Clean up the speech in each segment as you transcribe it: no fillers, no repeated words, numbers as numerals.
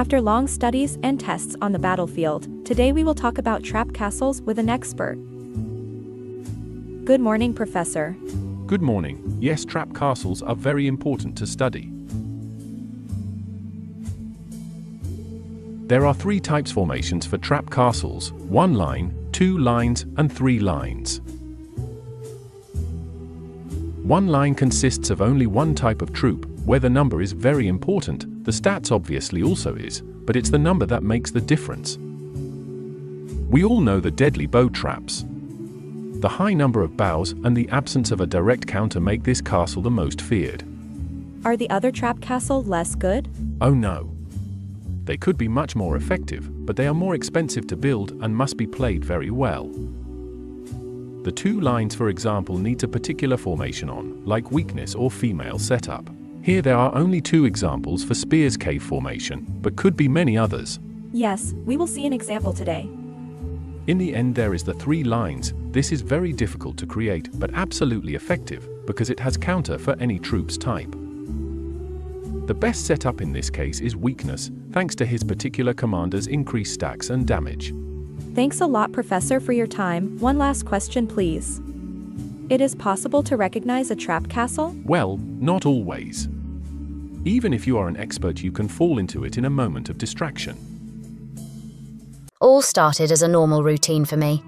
After long studies and tests on the battlefield, today we will talk about trap castles with an expert. Good morning, Professor. Good morning. Yes, trap castles are very important to study. There are 3 types formations for trap castles: 1 line, 2 lines, and 3 lines. 1 line consists of only one type of troop, where the number is very important. The stats obviously also is, but it's the number that makes the difference. We all know the deadly bow traps. The high number of bows and the absence of a direct counter make this castle the most feared. Are the other trap castles less good? Oh no. They could be much more effective, but they are more expensive to build and must be played very well. The 2 lines, for example, needs a particular formation on, like weakness or female setup. Here there are only 2 examples for Spear's cave formation, but could be many others. Yes, we will see an example today. In the end there is the 3 lines. This is very difficult to create, but absolutely effective, because it has counter for any troop's type. The best setup in this case is weakness, thanks to his particular commander's increased stacks and damage. Thanks a lot, Professor, for your time. One last question, please. It is possible to recognize a trap castle? Well, not always. Even if you are an expert, you can fall into it in a moment of distraction. All started as a normal routine for me.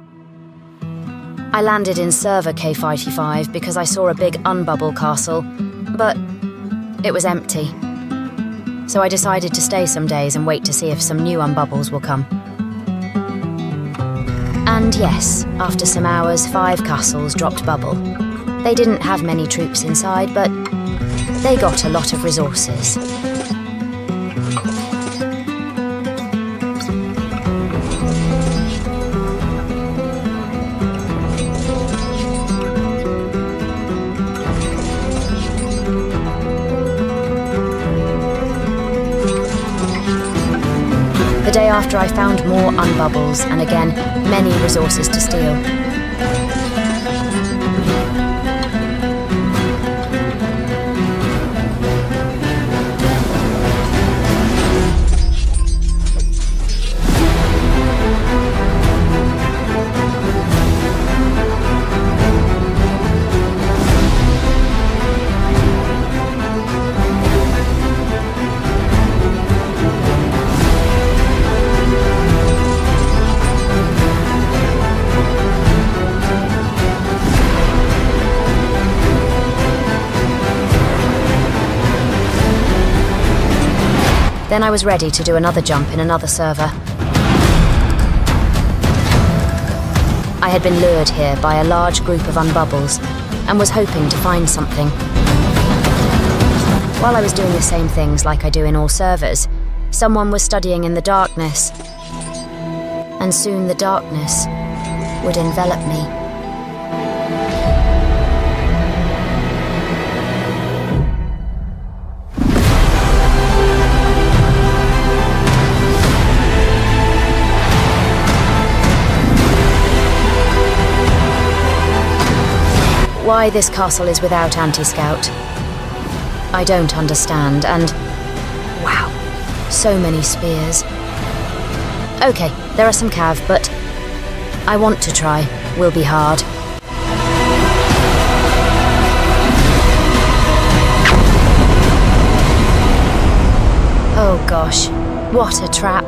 I landed in server K55 because I saw a big unbubble castle, but it was empty. So I decided to stay some days and wait to see if some new unbubbles will come. And yes, after some hours, 5 castles dropped bubble. They didn't have many troops inside, but they got a lot of resources. The day after, I found more unbubbles and again, many resources to steal. Then I was ready to do another jump in another server. I had been lured here by a large group of unbubbles and was hoping to find something. While I was doing the same things like I do in all servers, someone was studying in the darkness, and soon the darkness would envelop me. Why this castle is without anti-scout, I don't understand, and wow, so many spears. Okay, there are some cav, but I want to try. Will be hard. Oh gosh, what a trap.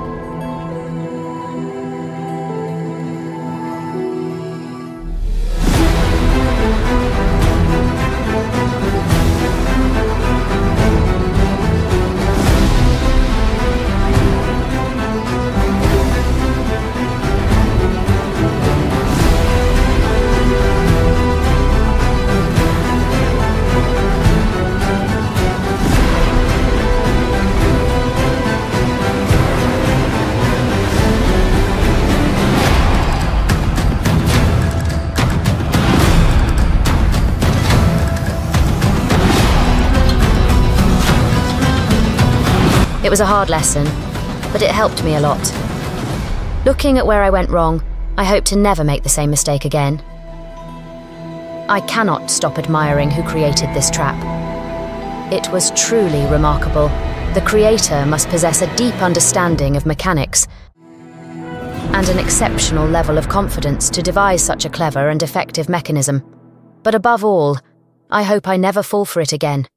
It was a hard lesson, but it helped me a lot. Looking at where I went wrong, I hope to never make the same mistake again. I cannot stop admiring who created this trap. It was truly remarkable, The creator must possess a deep understanding of mechanics and an exceptional level of confidence to devise such a clever and effective mechanism. But above all, I hope I never fall for it again.